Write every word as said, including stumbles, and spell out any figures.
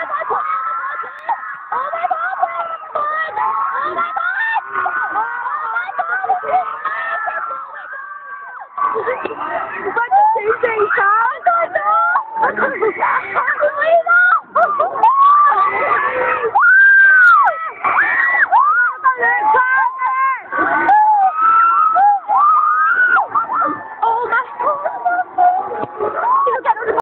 What did they say, Tom? I don't know.